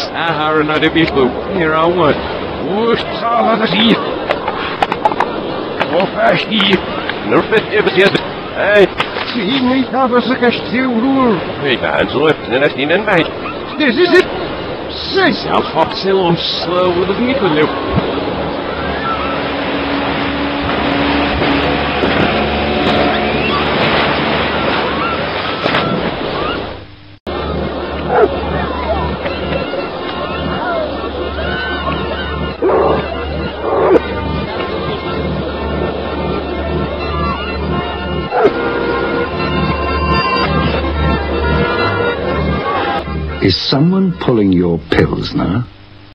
Har na de bislú. Here I want. Whoosh, saw the sea. Oh, fastí. No fit if it's hey. See me have a still rule. Hey, man, so if the thing in my. This is it. Say, I'll fuck on slow with the vehicle now. Is someone pulling your pills now?